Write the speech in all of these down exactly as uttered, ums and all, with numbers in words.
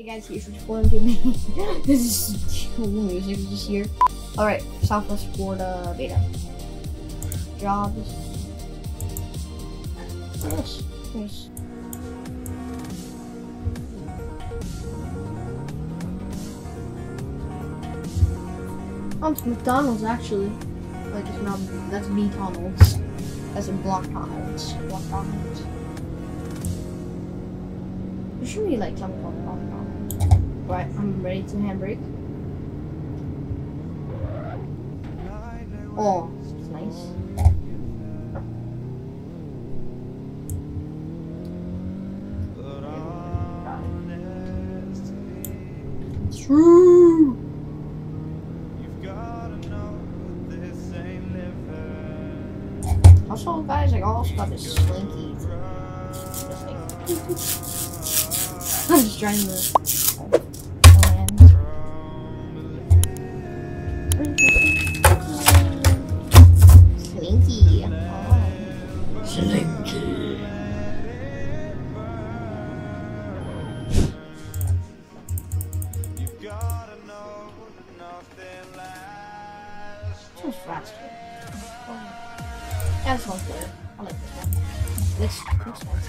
Hey guys, here's Whishedfoil gaming. This is cool music this year. Alright, Southwest Florida beta. Jobs. Nice, nice. Oh, it's McDonald's actually. Like it's not, that's McDonald's. That's a Blockdonald's. Blockdonald's. There should be like something called Blockdonald's. Right, I'm ready to handbrake. Oh, it's nice. It's true. Also, guys, I also got this slinky. Just like, I'm just trying to land. Slinky. Oh. Slinky. Sounds faster. Oh. Yeah, this one's good. I like this one. This looks nice.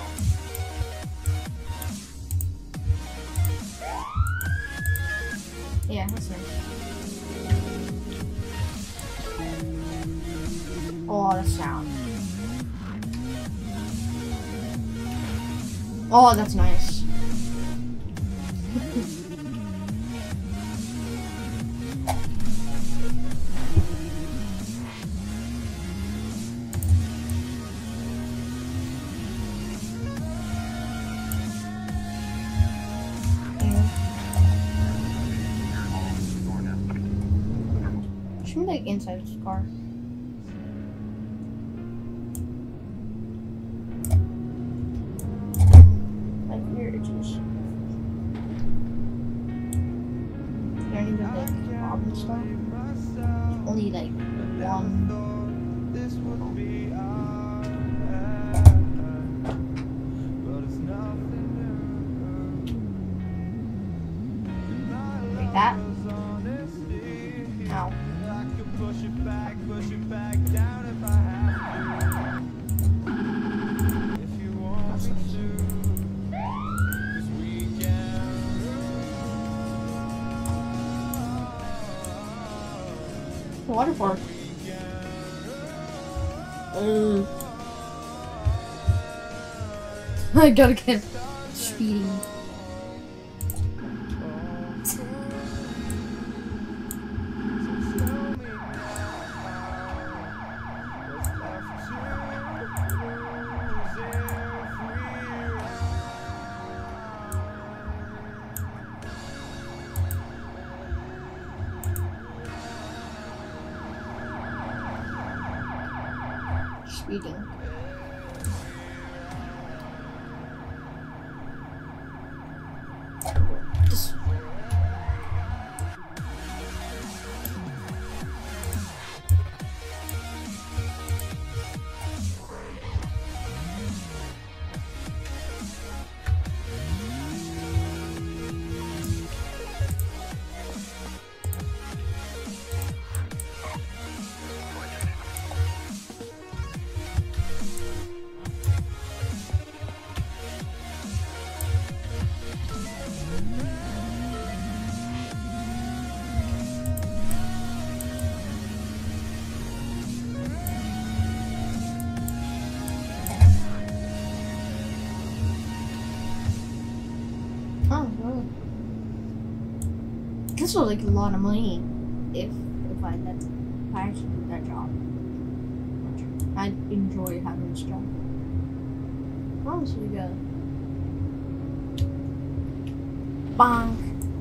Yeah, that's nice. Oh, the sound. Oh, that's nice. Should we like inside this car? Like where it is. There any like mob and stuff? Only like one. Like that. Ow. Push it back, push it back down if I have to. If you want me to, 'cause we can. Water park. Uh. I gotta get speeding. Speeding. Just oh, really? This was like a lot of money if if I had if I actually did that job. I'd enjoy having this job. Honestly, good. Bonk.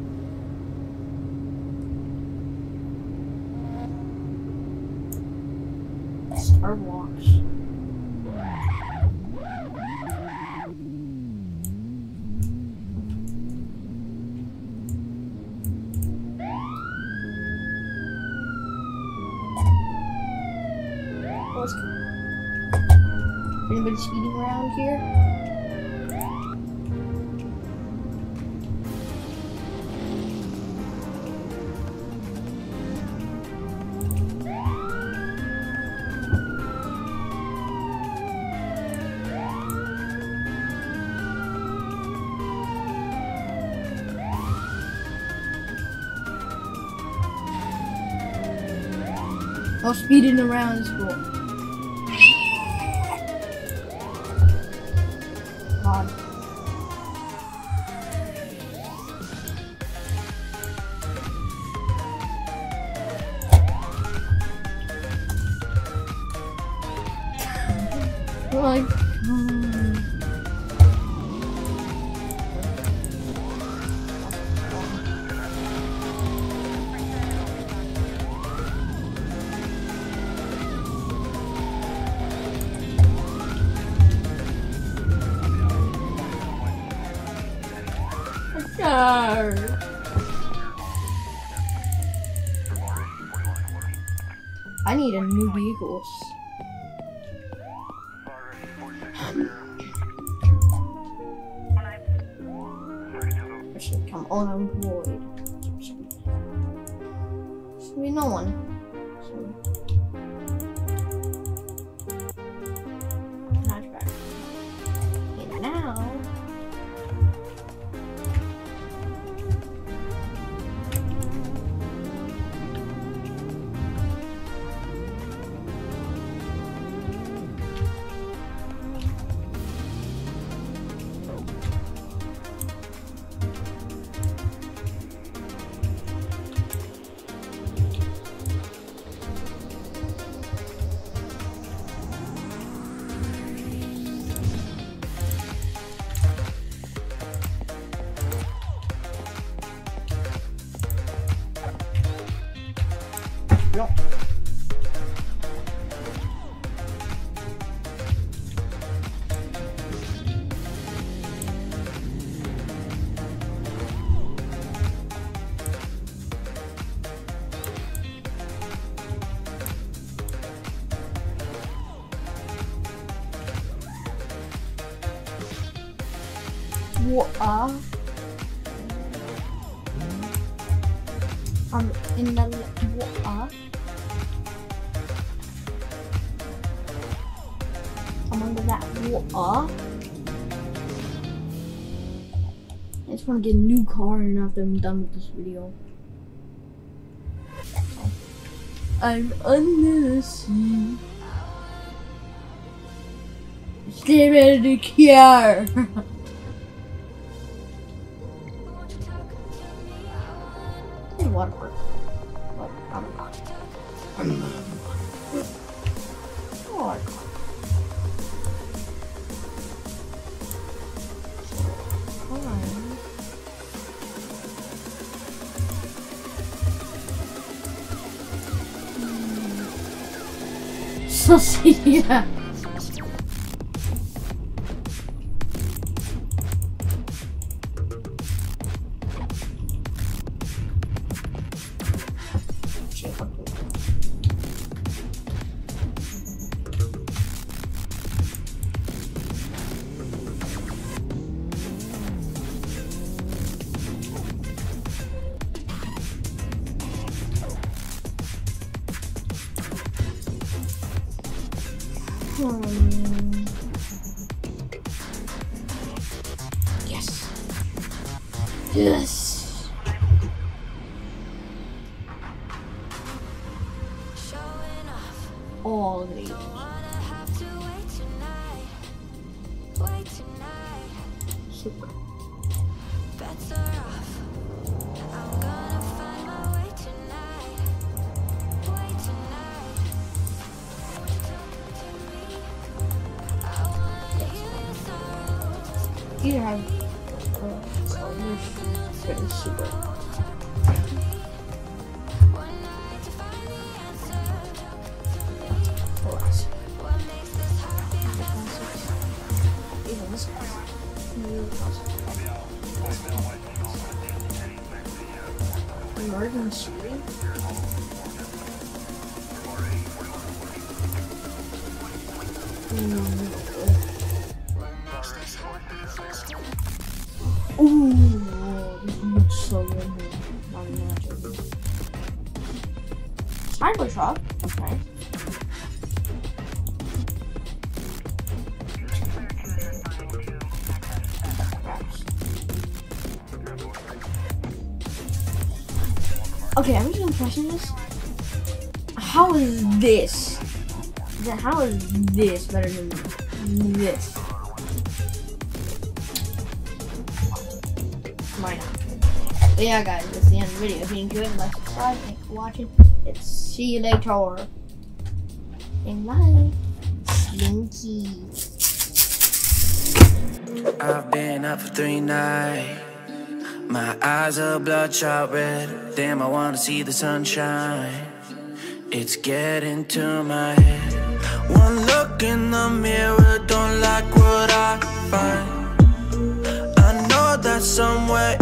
Starbucks. Anybody speeding around here? Oh, speeding around is cool. God. Like, um, I need a new vehicles. I should become unemployed. Should be no one. So. Hatchback. And now. Yeah. What are I'm in the water. I'm under that water. I just want to get a new car and after I'm done with this video. I'm under the sea. Stay ready to care. Water park. But I'm not. I'm not. Water park. Fine. So see, yeah. Hmm. Yes. Yes. All of these. Super. Either have uh, so you're pretty super. Relax. Even this American shooting. Mm. Ooh, this looks so good. Not imagine. Cyber truck, okay. Okay, I'm just gonna question this. how is this? How is this better than this? Why not? But yeah, guys, that's the end of the video. If you enjoyed it, like, subscribe. Thanks for watching. Let's see you later. And bye. Slinky. I've been up for three nights. My eyes are bloodshot red. Damn, I wanna see the sunshine. It's getting to my head. One look in the mirror, don't like what I find. I know that somewhere